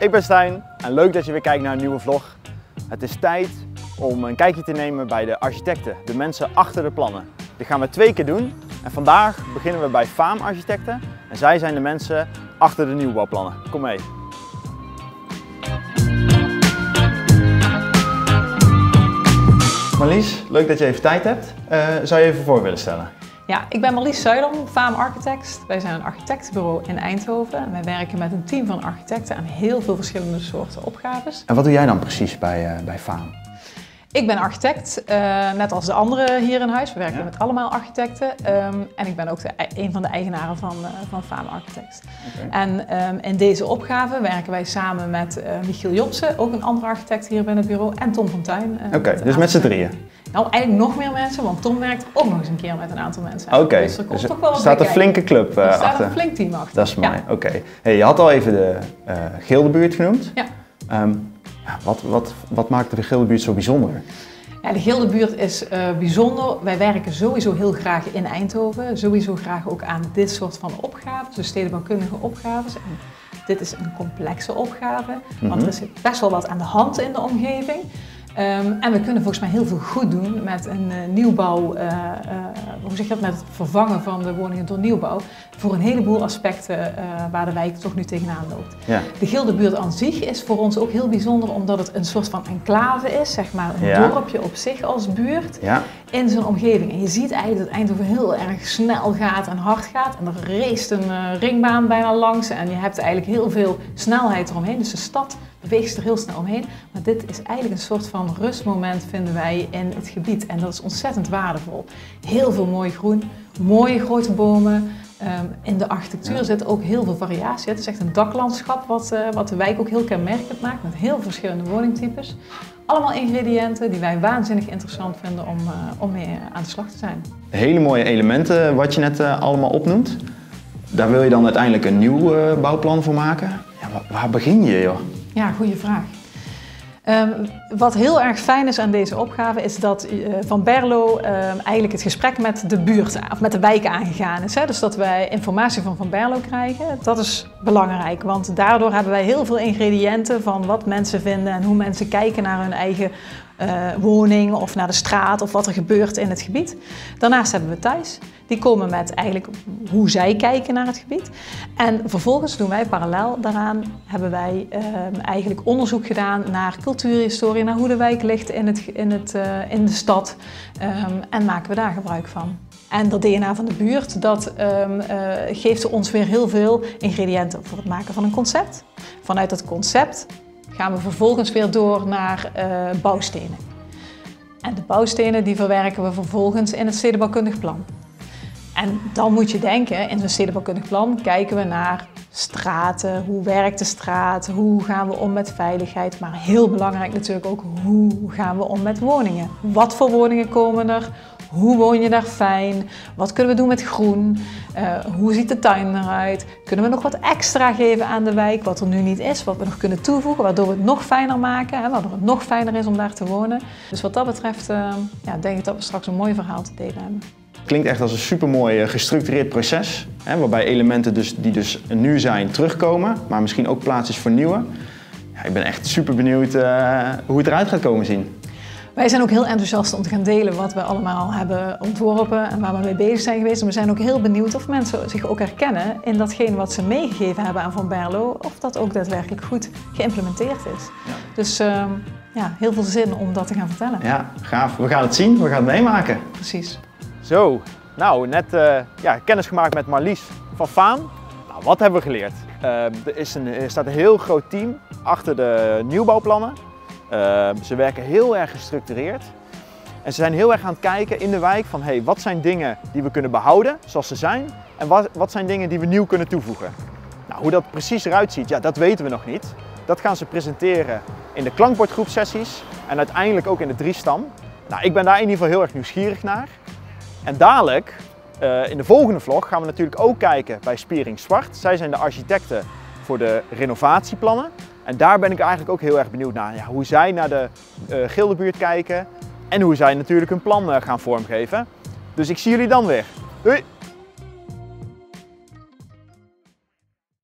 ik ben Stijn en leuk dat je weer kijkt naar een nieuwe vlog. Het is tijd om een kijkje te nemen bij de architecten, de mensen achter de plannen. Dit gaan we 2 keer doen en vandaag beginnen we bij Faam Architecten en zij zijn de mensen achter de nieuwbouwplannen. Kom mee. Marlies, leuk dat je even tijd hebt. Zou je even voor willen stellen? Ja, ik ben Marlies Zuidam, Faam Architects. Wij zijn een architectenbureau in Eindhoven en wij werken met een team van architecten aan heel veel verschillende soorten opgaves. En wat doe jij dan precies bij Faam? Ik ben architect, net als de anderen hier in huis. We werken met allemaal architecten en ik ben ook een van de eigenaren van Faam Architects. Okay. En in deze opgave werken wij samen met Michiel Jobsen, ook een andere architect hier binnen het bureau, en Tom van Tuin. Oké, dus met z'n drieën? Nou, eigenlijk nog meer mensen, want Tom werkt ook nog eens een keer met een aantal mensen. Oké, dus er komt toch wel er staat een flinke club achter. Er staat een flink team achter. Dat is mooi, ja. Oké. Hey, je had al even de Gildebuurt genoemd. Ja. Wat maakt de Gildebuurt zo bijzonder? Ja, de Gildebuurt is bijzonder. Wij werken sowieso heel graag in Eindhoven. Sowieso graag ook aan dit soort van opgaves, dus stedenbouwkundige opgaves. En dit is een complexe opgave, want er is best wel wat aan de hand in de omgeving. En we kunnen volgens mij heel veel goed doen met een nieuwbouw, hoe zeg je dat, met het vervangen van de woningen door nieuwbouw, voor een heleboel aspecten waar de wijk toch nu tegenaan loopt. Ja. De Gildebuurt aan zich is voor ons ook heel bijzonder omdat het een soort van enclave is, zeg maar een dorpje op zich als buurt in zijn omgeving. En je ziet eigenlijk dat Eindhoven heel erg snel gaat en hard gaat en er race een ringbaan bijna langs en je hebt eigenlijk heel veel snelheid eromheen, dus de stad beweegt er heel snel omheen. Maar dit is eigenlijk een soort van rustmoment vinden wij in het gebied en dat is ontzettend waardevol. Heel veel mooi groen, mooie grote bomen. In de architectuur zit ook heel veel variatie. Het is echt een daklandschap wat de wijk ook heel kenmerkend maakt met heel verschillende woningtypes. Allemaal ingrediënten die wij waanzinnig interessant vinden om mee aan de slag te zijn. Hele mooie elementen wat je net allemaal opnoemt. Daar wil je dan uiteindelijk een nieuw bouwplan voor maken. Ja, waar begin je, joh? Ja, goede vraag. Wat heel erg fijn is aan deze opgave is dat Van Berlo eigenlijk het gesprek met de buurt of met de wijk aangegaan is. Hè? Dus dat wij informatie van Berlo krijgen, dat is belangrijk. Want daardoor hebben wij heel veel ingrediënten van wat mensen vinden en hoe mensen kijken naar hun eigen woning of naar de straat of wat er gebeurt in het gebied. Daarnaast hebben we Thijs. Die komen met eigenlijk hoe zij kijken naar het gebied. En vervolgens doen wij parallel daaraan, hebben wij eigenlijk onderzoek gedaan naar cultuurhistorie, naar hoe de wijk ligt in de stad en maken we daar gebruik van. En dat DNA van de buurt, dat geeft ons weer heel veel ingrediënten voor het maken van een concept. Vanuit dat concept gaan we vervolgens weer door naar bouwstenen. En de bouwstenen die verwerken we vervolgens in het stedenbouwkundig plan. En dan moet je denken, in zo'n stedenbouwkundig plan kijken we naar straten, hoe werkt de straat, hoe gaan we om met veiligheid, maar heel belangrijk natuurlijk ook hoe gaan we om met woningen. Wat voor woningen komen er, hoe woon je daar fijn, wat kunnen we doen met groen, hoe ziet de tuin eruit, kunnen we nog wat extra geven aan de wijk, wat er nu niet is, wat we nog kunnen toevoegen, waardoor we het nog fijner maken, waardoor het nog fijner is om daar te wonen. Dus wat dat betreft denk ik dat we straks een mooi verhaal te delen hebben. Klinkt echt als een supermooi gestructureerd proces, waarbij elementen die dus nu zijn terugkomen, maar misschien ook plaats is voor nieuwe. Ja, ik ben echt super benieuwd hoe het eruit gaat komen zien. Wij zijn ook heel enthousiast om te gaan delen wat we allemaal hebben ontworpen en waar we mee bezig zijn geweest. En we zijn ook heel benieuwd of mensen zich ook herkennen in datgene wat ze meegegeven hebben aan Van Berlo, of dat ook daadwerkelijk goed geïmplementeerd is. Ja. Dus heel veel zin om dat te gaan vertellen. Ja, gaaf. We gaan het zien, we gaan het meemaken. Precies. Zo, nou net kennis gemaakt met Marlies van Faam. Nou, wat hebben we geleerd? Er staat een heel groot team achter de nieuwbouwplannen. Ze werken heel erg gestructureerd. En ze zijn heel erg aan het kijken in de wijk van wat zijn dingen die we kunnen behouden zoals ze zijn. En wat zijn dingen die we nieuw kunnen toevoegen. Nou, hoe dat precies eruit ziet, ja, dat weten we nog niet. Dat gaan ze presenteren in de klankbordgroepsessies en uiteindelijk ook in de 3-stam. Nou, ik ben daar in ieder geval heel erg nieuwsgierig naar. En dadelijk, in de volgende vlog, gaan we natuurlijk ook kijken bij Spiering Zwart. Zij zijn de architecten voor de renovatieplannen. En daar ben ik eigenlijk ook heel erg benieuwd naar. Ja, hoe zij naar de Gildebuurt kijken en hoe zij natuurlijk hun plan gaan vormgeven. Dus ik zie jullie dan weer. Doei!